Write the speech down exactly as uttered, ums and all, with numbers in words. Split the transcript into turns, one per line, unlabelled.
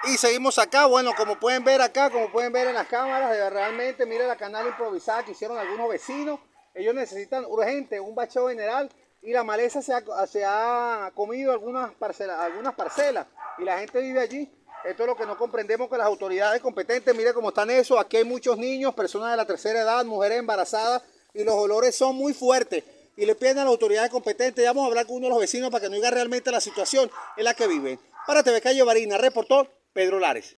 Y seguimos acá, bueno, como pueden ver acá, como pueden ver en las cámaras, realmente, mire la canal improvisada que hicieron algunos vecinos. Ellos necesitan urgente un bacheo general y la maleza se ha, se ha comido algunas parcelas, algunas parcelas y la gente vive allí. Esto es lo que no comprendemos con las autoridades competentes. Mire cómo están eso. Aquí hay muchos niños, personas de la tercera edad, mujeres embarazadas y los olores son muy fuertes. Y le piden a las autoridades competentes, ya vamos a hablar con uno de los vecinos para que nos diga realmente la situación en la que viven. Para T V Calle Barina, reportó Pedro Lares.